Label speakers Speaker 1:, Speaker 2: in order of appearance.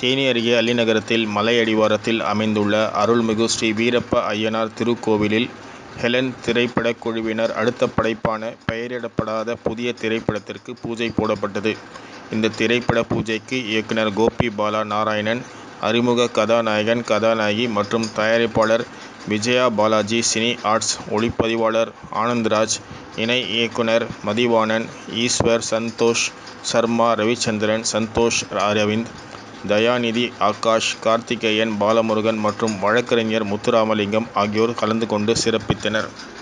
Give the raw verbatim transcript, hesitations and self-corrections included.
Speaker 1: தேனி அருகே அள்ளிநகரத்தில் மலை அடிவாரத்தில் அமைந்துள்ள அருள்மிகு ஸ்ரீ வீரப்ப அய்யனார் திருக்கோவிலில் ஹெலன் திரைப்படக் குழுவினர் அடுத்த படைப்பான பெயரிடப்படாத புதிய திரைப்படத்திற்கு பூஜை போடப்பட்டது. இந்த திரைப்பட பூஜைக்கு இயக்குனர் கோபி பாலா நாராயணன், அறிமுக கதாநாயகன் கதாநாயகி மற்றும் தயாரிப்பாளர் விஜயா பாலாஜி, சினி ஆர்ட்ஸ் ஒளிப்பதிவாளர் ஆனந்த்ராஜ், இணை இயக்குனர் மதிவாணன், ஈஸ்வர், சந்தோஷ் சர்மா, ரவிச்சந்திரன், சந்தோஷ் அரவிந்த், தயாநிதி, ஆகாஷ், கார்த்திகேயன், பாலமுருகன் மற்றும் வழக்கறிஞர் முத்துராமலிங்கம் ஆகியோர் கலந்து கொண்டு சிறப்பித்தனர்.